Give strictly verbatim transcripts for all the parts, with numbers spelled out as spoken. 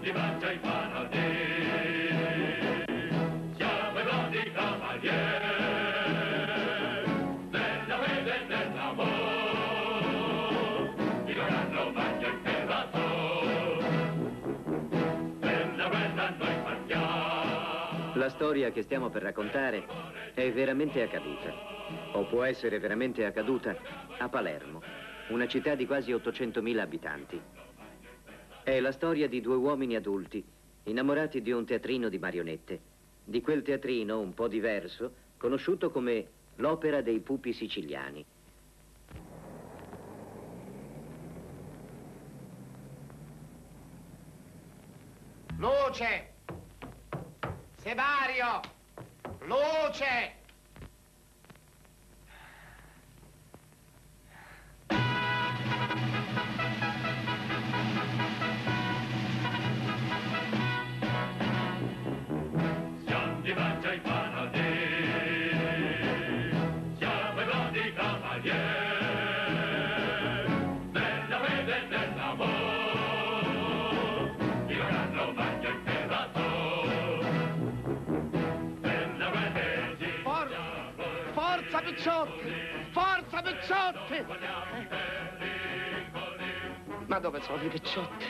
di mangia i paladini, siamo i grandi cavalieri, nella fede e nell'amore, il Carlo Magno imperatore, nella guerra noi partiamo. La storia che stiamo per raccontare è veramente accaduta, o può essere veramente accaduta, a Palermo, una città di quasi ottocentomila abitanti. È la storia di due uomini adulti, innamorati di un teatrino di marionette, di quel teatrino un po' diverso, conosciuto come l'Opera dei Pupi Siciliani. Luce! Sevario! Luce! Siamo di mangia i paladini, siamo i grandi cavalieri, nella fede e nell'amore, il Carlo Magno imperatore, nella guerra si Forza! Forza, picciotti! Forza, picciotti! Ma dove sono i picciotti?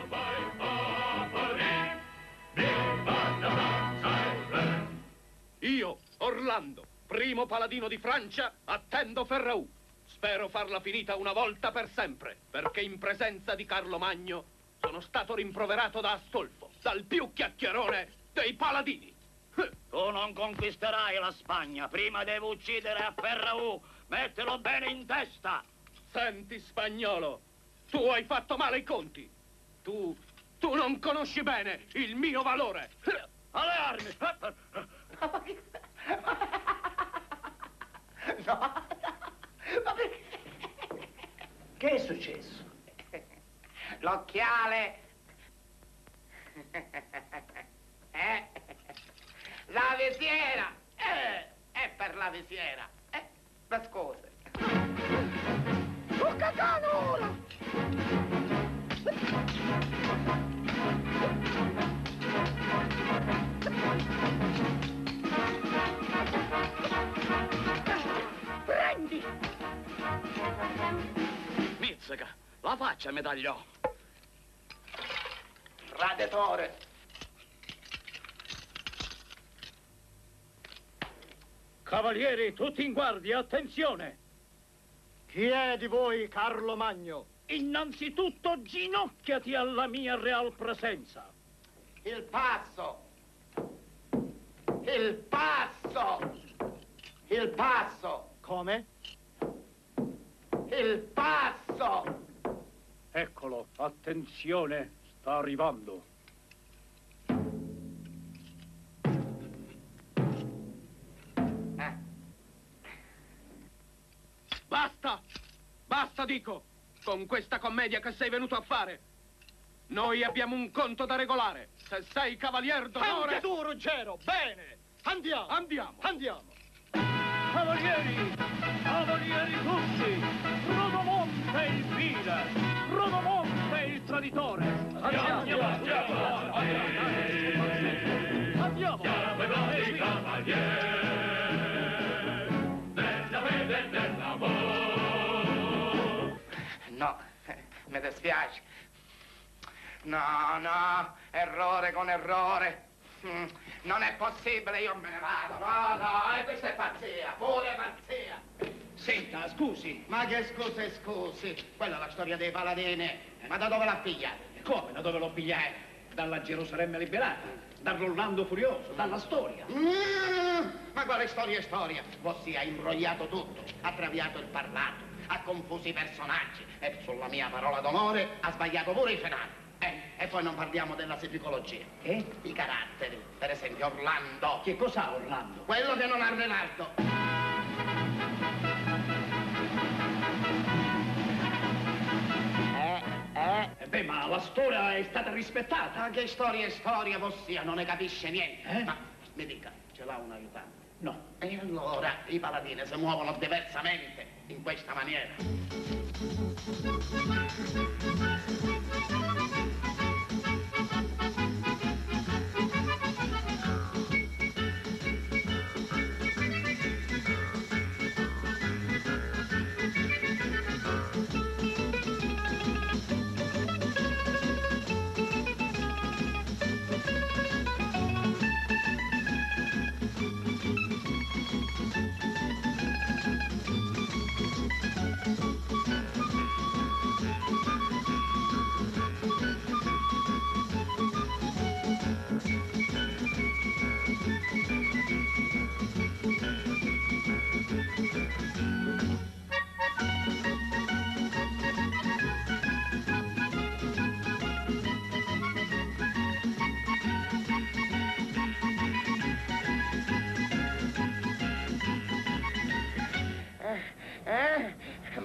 Io, Orlando, primo paladino di Francia, attendo Ferraù. Spero farla finita una volta per sempre, perché in presenza di Carlo Magno sono stato rimproverato da Astolfo, dal più chiacchierone dei paladini. Tu non conquisterai la Spagna, prima devi uccidere a Ferraù, mettelo bene in testa. Senti, spagnolo, tu hai fatto male i conti. Tu, tu non conosci bene il mio valore. Alle armi! No, ma perché? Che è successo? L'occhiale! Eh? La visiera! Eh, è per la visiera! Eh, ma scusa! Un cacano ora! Prendi! Mizzica, la faccia mi tagliò. Radetore! Cavalieri, tutti in guardia, attenzione! Chi è di voi Carlo Magno? Innanzitutto ginocchiati alla mia real presenza. Il passo! Il passo! Il passo! Come? Il passo! Eccolo, attenzione, sta arrivando. Eh. Basta! Basta, dico! Con questa commedia che sei venuto a fare! Noi abbiamo un conto da regolare! Se sei cavalier d'onore... Anche tu, Ruggero! Bene! Andiamo! Andiamo! Andiamo! Cavalieri! Cavalieri tutti! Rodomonte il vile! Rodomonte il traditore! Andiamo! Andiamo, andiamo, Andiamo! siamo i grandi cavalieri, nella fede e nell'amore. No, eh, mi dispiace. No, no, errore con errore. Mm, non è possibile, io me ne vado. No, no, eh, questa è pazzia, pure pazzia. Senta, scusi. Ma che scusi, scusi, quella è la storia dei paladini. Ma da dove l'ha pigliata? Come? Da dove l'ho pigliata? Dalla Gerusalemme liberata, dall'Orlando furioso, dalla storia. Mm, ma quale storia è storia? Voi ha imbrogliato tutto, ha traviato il parlato, ha confuso i personaggi e sulla mia parola d'onore ha sbagliato pure i finali. Eh, e poi non parliamo della psicologia. Eh? I caratteri, per esempio Orlando. Che cos'ha Orlando? Quello che non ha Renaldo. Eh, eh. Eh beh, ma la storia è stata rispettata. Ma che storia è storia, ossia, non ne capisce niente. Eh? Ma mi dica, ce l'ha un aiutante? No. E allora i paladini si muovono diversamente, in questa maniera.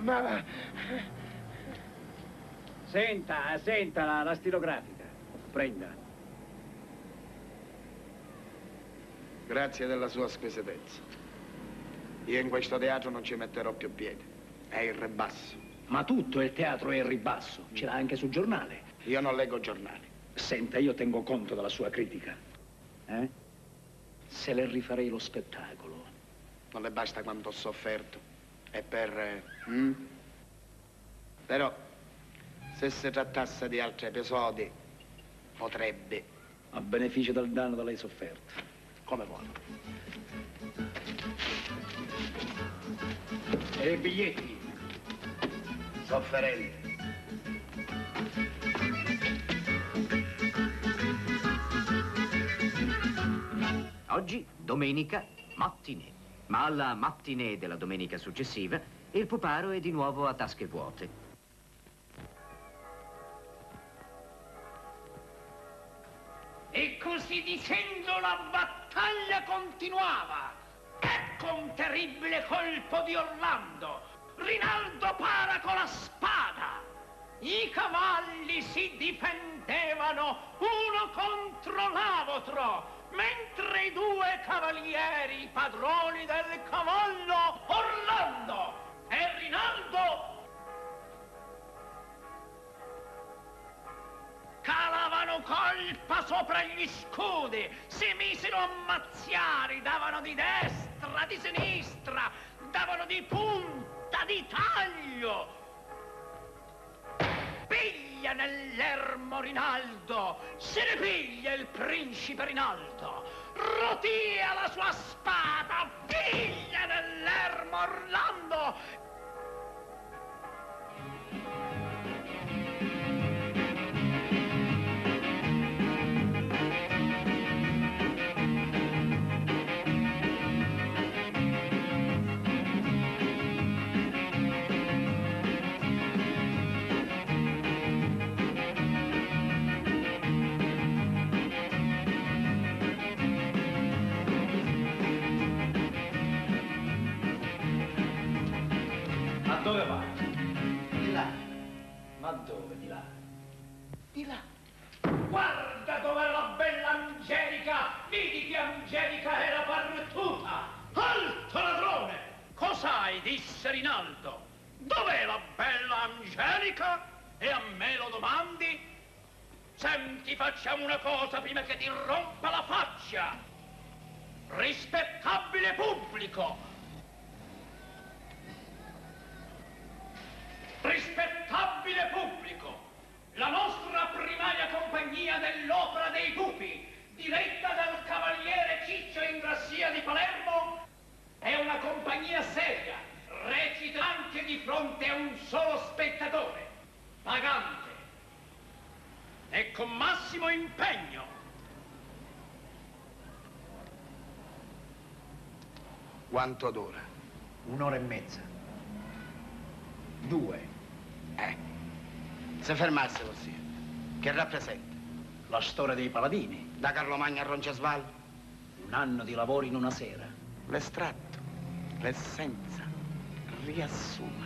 Ma... Senta, senta la, la stilografica. Prenda. Grazie della sua squisitezza. Io in questo teatro non ci metterò più piede. È il ribasso. Ma tutto il teatro è il ribasso. Ce l'ha anche sul giornale. Io non leggo giornali. Senta, io tengo conto della sua critica. Eh? Se le rifarei lo spettacolo. Non le basta quanto ho sofferto. E per... Eh, mm? Però, se si trattasse di altri episodi, potrebbe. A beneficio del danno da lei sofferto. Come vuole. E i biglietti? Sofferente. Oggi, domenica, mattinée. Ma alla mattinée della domenica successiva, il puparo è di nuovo a tasche vuote. E così dicendo la battaglia continuava. Ecco un terribile colpo di Orlando. Rinaldo para con la spada. I cavalli si difendevano uno contro l'altro, mentre i due cavalieri, padroni del cavallo, Orlando e Rinaldo, calavano colpa sopra gli scudi, si misero a mazziare, davano di destra, di sinistra, davano di punta, di taglio. Piglia nell'ermo Rinaldo, se ne piglia il principe Rinaldo, rotia la sua spada, piglia nell'ermo Orlando. Dove va? Di là. Ma dove di là? Di là. Guarda dov'è la bella Angelica! Vedi che Angelica era partuta! Alto ladrone! Cos'hai? Disse Rinaldo. Dov'è la bella Angelica? E a me lo domandi? Senti, facciamo una cosa prima che ti rompa la faccia! Rispettabile pubblico! Rispettabile pubblico! La nostra primaria compagnia dell'Opera dei Pupi, diretta dal cavaliere Ciccio Ingrassia di Palermo, è una compagnia seria, recita anche di fronte a un solo spettatore, pagante e con massimo impegno. Quanto dura? Un'ora e mezza. Due. Eh. Se fermasse così, che rappresenta? La storia dei paladini. Da Carlo Magno a Roncesvalles? Un anno di lavoro in una sera. L'estratto, l'essenza, riassuma.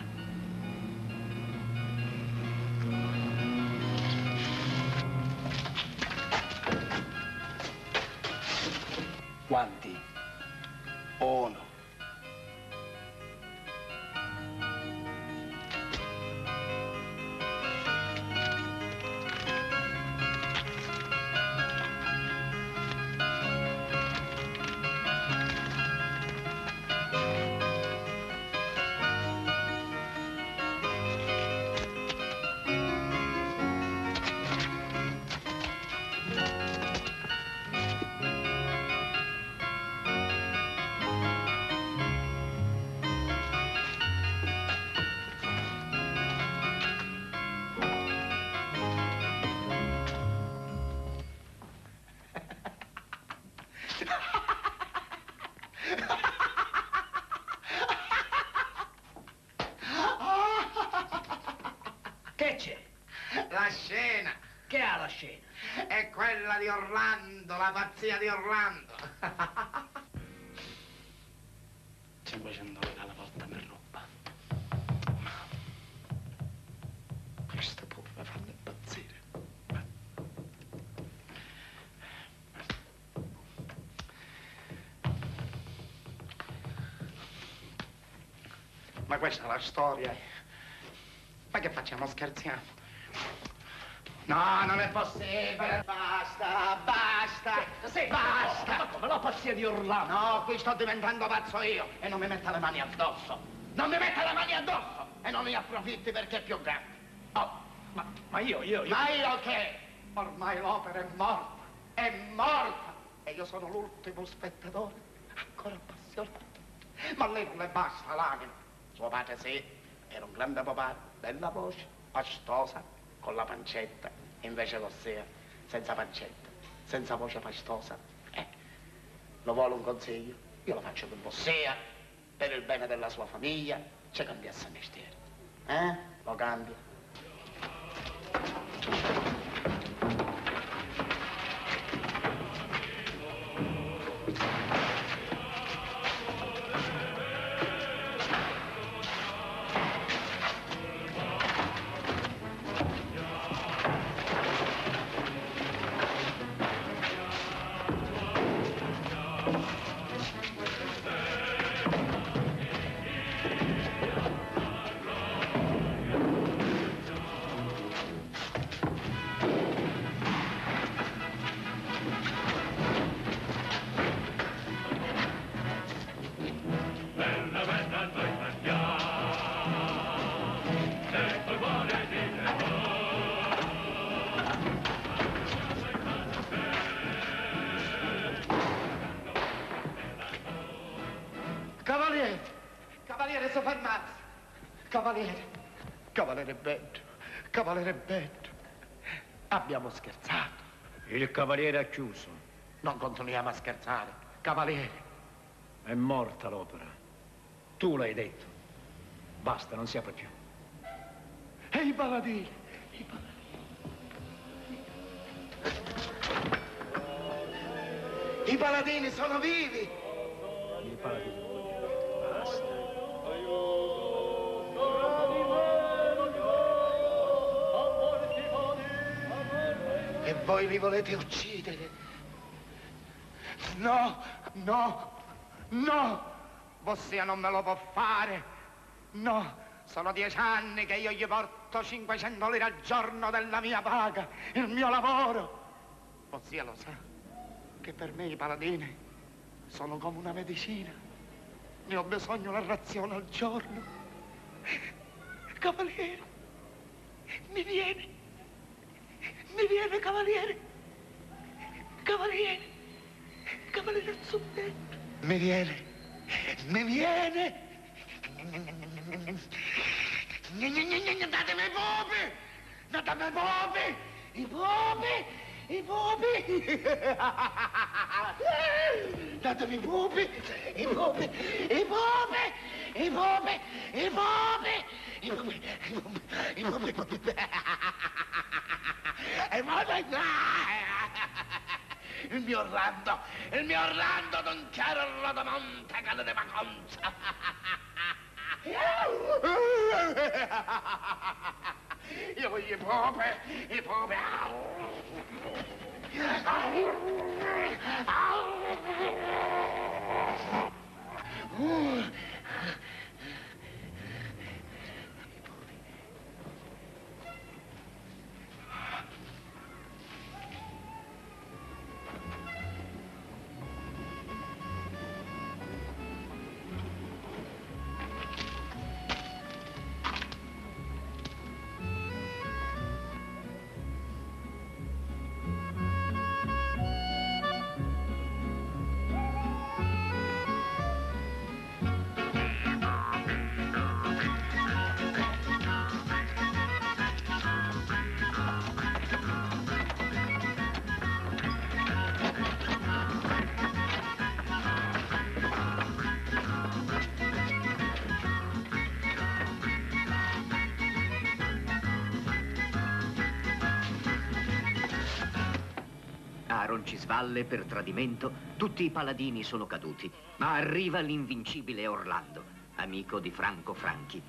Quanti? Uno. Che c'è? La scena Che ha la scena? è quella di Orlando, la pazzia di Orlando. cinquecento lire alla volta per ruba. Ma questa è la storia. Ma che facciamo, scherziamo? No, non è possibile. Basta, basta, Sì, basta. Ma come la pazzia di Orlando? No, qui sto diventando pazzo io e non mi metta le mani addosso. Non mi metta le mani addosso e non ne approfitti perché è più grande. Oh, Ma, ma io, io, io... ma io che? Ormai l'opera è morta, è morta. E io sono l'ultimo spettatore, ancora appassionato. Ma a lei non le basta l'anima. Suo padre sì, era un grande papà, bella voce, pastosa, con la pancetta. Invece Ossia, senza pancetta, senza voce pastosa. Eh, lo vuole un consiglio? Io lo faccio per Ossia, per il bene della sua famiglia, ci cambiasse mestiere. Eh? Lo cambia. Bella, bella, noi mangiamo, e col cuore di Cavaliere, cavaliere soffermarsi. Cavaliere, cavaliere Beddo, cavaliere Beddo. Abbiamo scherzato. Il cavaliere ha chiuso. Non continuiamo a scherzare. Cavaliere, È morta l'opera. Tu l'hai detto. Basta, non si apre più. e i paladini, i paladini. I paladini sono vivi. Il paladino. Basta. E voi li volete uccidere? No, no, no! Ossia non me lo può fare. No, sono dieci anni che io gli porto cinquecento lire al giorno della mia paga, il mio lavoro. Ossia lo sa che per me i paladini sono come una medicina. Ne ho bisogno una razione al giorno. Cavaliere, mi viene. Mi viene, cavaliere. Cavaliere. Cavaliere Zuppetto. Mi viene. Mi viene. Datemi i pupi. Datemi i pupi. I pupi. I pupi. Datemi i pupi. I pupi. I pupi. I pupi. I pupi. I pupi. I pupi. I pupi. E poi il mio Orlando, il mio Orlando Don Chiaro Rodomonte cade di Maconza. Io voglio i pope, i pope. A Roncisvalle, per tradimento, tutti i paladini sono caduti, ma arriva l'invincibile Orlando, amico di Franco Franchi.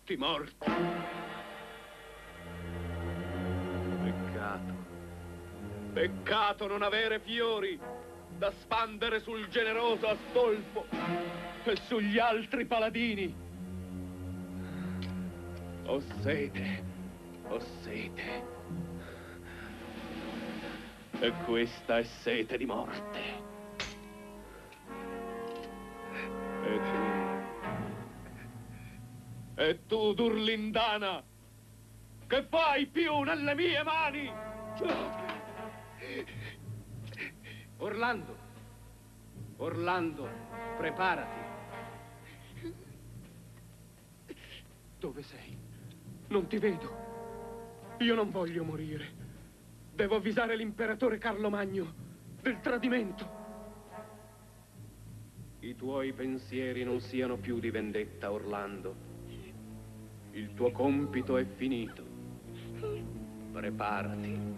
tutti morti. Peccato. Peccato non avere fiori da spandere sul generoso Astolfo e sugli altri paladini. Ho sete, ho sete. E questa è sete di morte. E tu? E tu, Durlindana? Che fai più nelle mie mani? Orlando, Orlando, preparati. Dove sei? Non ti vedo. Io non voglio morire. Devo avvisare l'imperatore Carlo Magno del tradimento. I tuoi pensieri non siano più di vendetta, Orlando. Il tuo compito è finito. Preparati.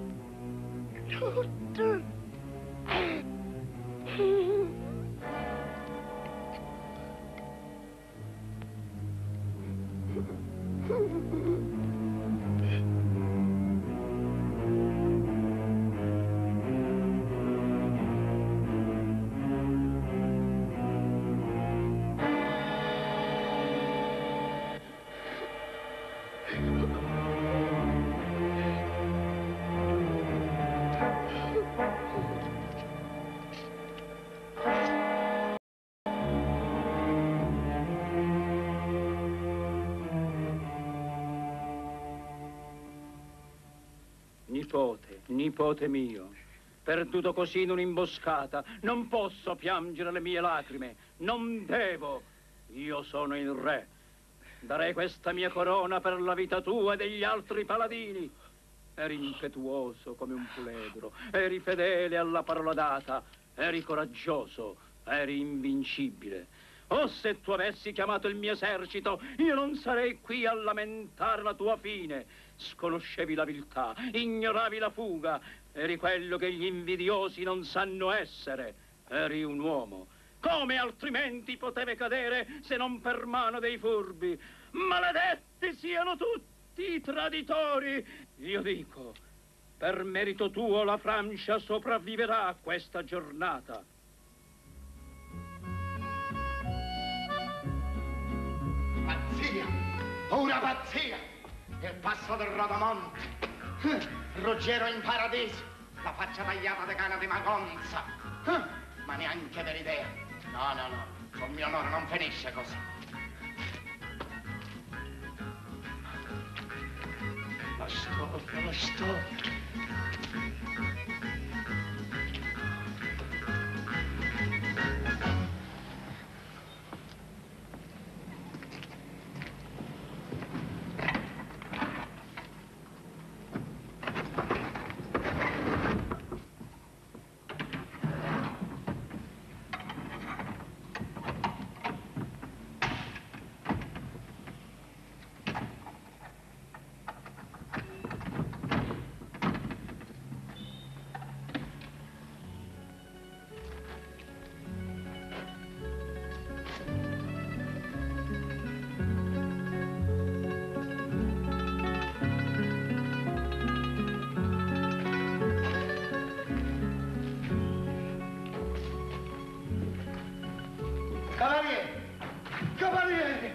Nipote, nipote mio, perduto così in un'imboscata, non posso piangere le mie lacrime, non devo. Io sono il re. Darei questa mia corona per la vita tua e degli altri paladini. Eri impetuoso come un puledro, eri fedele alla parola data, eri coraggioso, eri invincibile. Oh, se tu avessi chiamato il mio esercito, io non sarei qui a lamentare la tua fine. Sconoscevi la viltà, ignoravi la fuga, eri quello che gli invidiosi non sanno essere. Eri un uomo. Come altrimenti potevi cadere se non per mano dei furbi? Maledetti siano tutti i traditori! Io dico, per merito tuo la Francia sopravviverà a questa giornata. Pazzia! Una pazzia! Il passo del Rodomonte! Ruggero in paradiso! La faccia tagliata di cana di Magonza! Ma neanche per idea! No, no, no! Con mio onore non finisce così! La storia, la storia! Cavaliere! Cavaliere!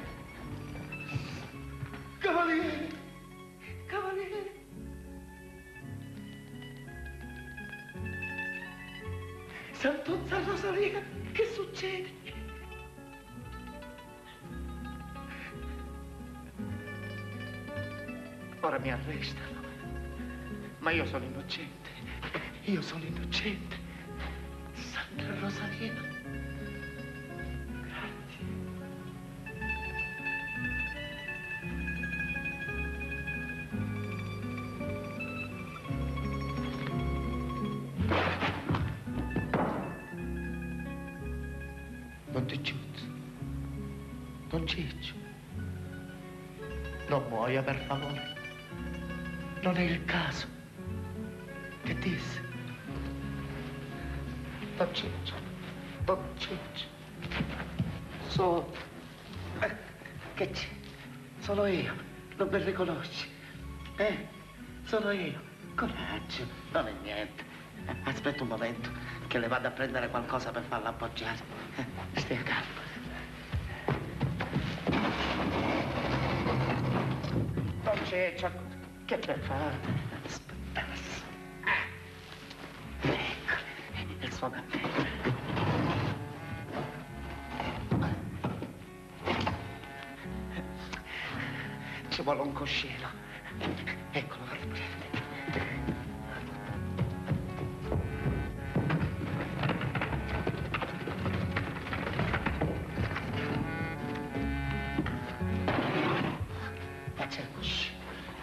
Cavaliere! Cavaliere! Santuzza Rosalia, che succede? Ora mi arrestano, ma io sono innocente. Io sono innocente. Santa Rosalia. Don Cicciuzzo, Don Ciccio, non muoia per favore, non è il caso. Che disse? Don Ciccio, Don Ciccio, sono... Che c'è? sono io. Non mi riconosci? Eh? Sono io. Coraggio, non è niente. Aspetta un momento, che le vado a prendere qualcosa per farla appoggiare. Eh, stia calmo. Non c'è, c'è... Che per fare? Aspetta. Ah. Ecco, il suo cappello. Ci vuole un cuscino. Eccolo, vado a prendere. Faccia il cuscino.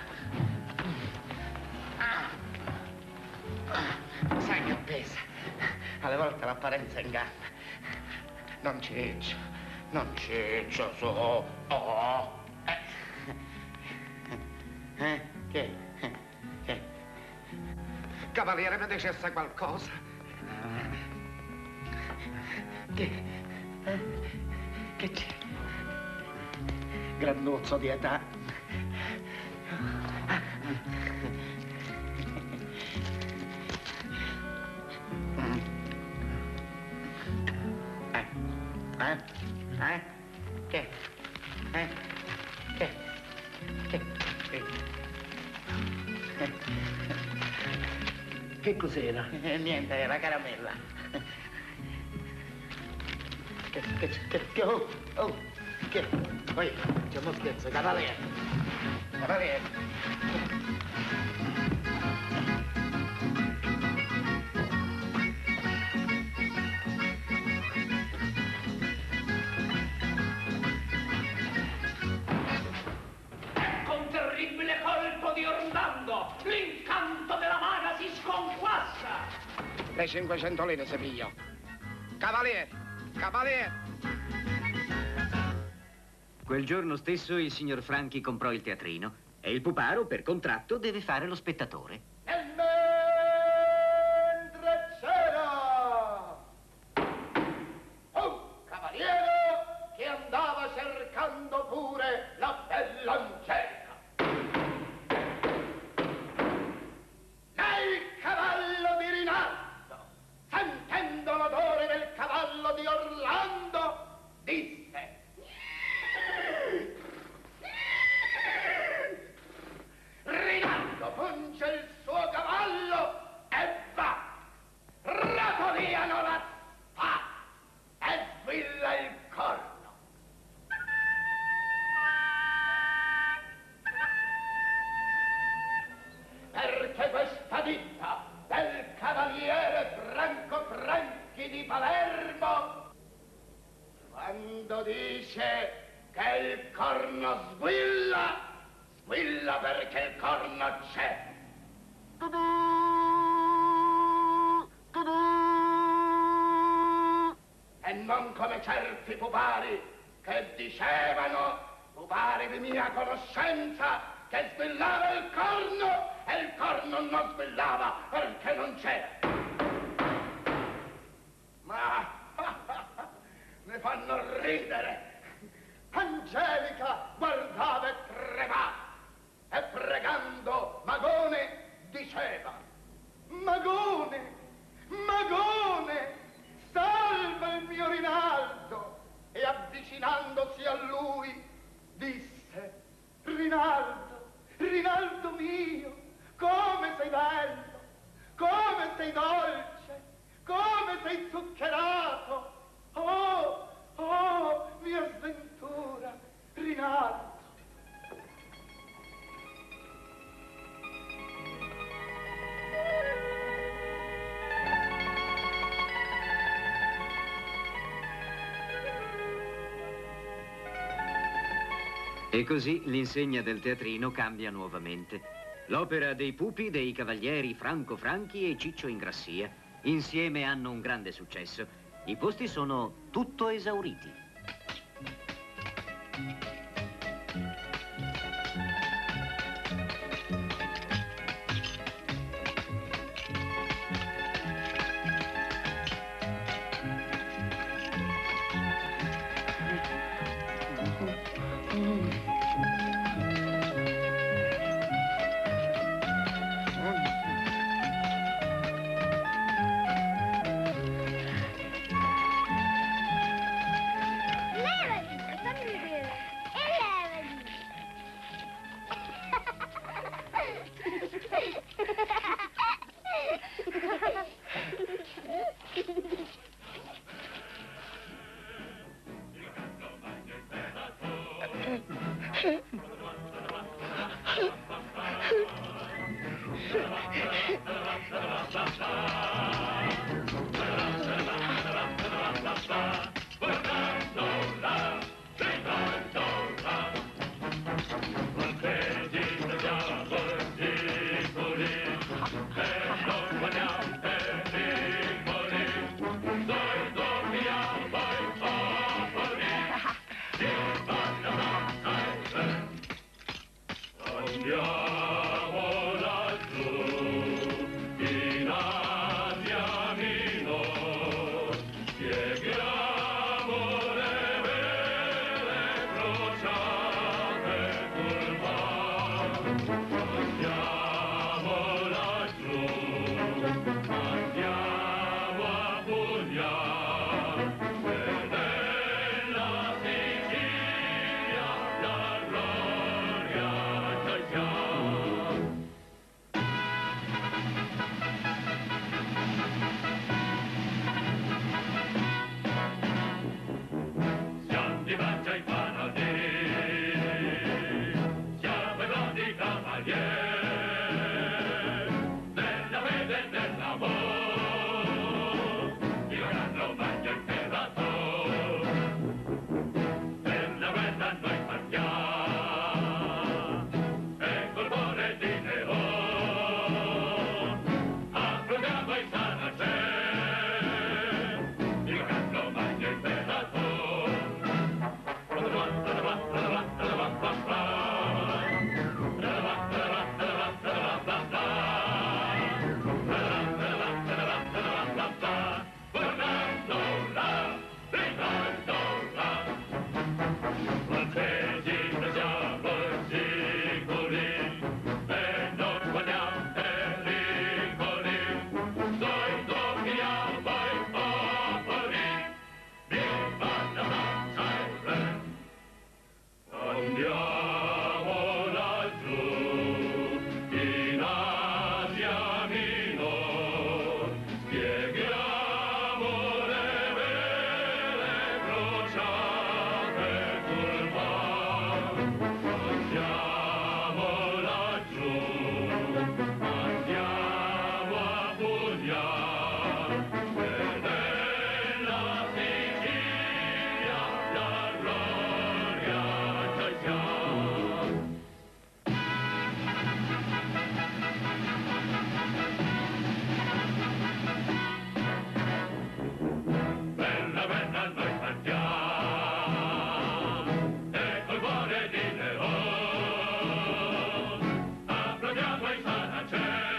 Sai che pesa? Alle volte l'apparenza inganna. Non ciccio, non ciccio, su. Oh. Eh, che? Eh, che? Cavaliere, mi dicesse qualcosa? Che? Eh? Che c'è? Granduzzo di età. Eh? Eh? Eh? Che? Eh? Che? Che? Che cos'era? Eh, niente, era caramella. Che, che, che, che, oh, oh, che, poi, c'è uno scherzo, cavaliere. Cavaliere. L'incanto della maga si sconquassa! Le cinquecento lire se piglio. Cavaliere! Cavaliere! Quel giorno stesso il signor Franchi comprò il teatrino e il puparo, per contratto, deve fare lo spettatore. E mentre c'era un cavaliere che andava cercando pure la bella Angelica. Sentendo l'odore del cavallo di Orlando, disse: Rinaldo punge il suo cavallo e va. Ratoliano la spada e squilla il corno. Perché questa ditta del cavaliere Franco Franchi di Palermo, quando dice che il corno squilla, squilla perché il corno c'è. E non come certi pupari che dicevano, pupari di mia conoscenza, che squillava il corno e il corno non squillava perché non c'era. Ma ne fanno ridere. Angelica guardava e tremava e pregando Magone diceva: Magone, Magone, salva il mio Rinaldo. E avvicinandosi a lui disse: Rinaldo, Rinaldo mio, come sei bello, come sei dolce, come sei zuccherato. Oh, oh, mia sventura, Rinaldo. E così l'insegna del teatrino cambia nuovamente. L'opera dei pupi dei cavalieri Franco Franchi e Ciccio Ingrassia insieme hanno un grande successo. I posti sono tutto esauriti. Applaudiamo i San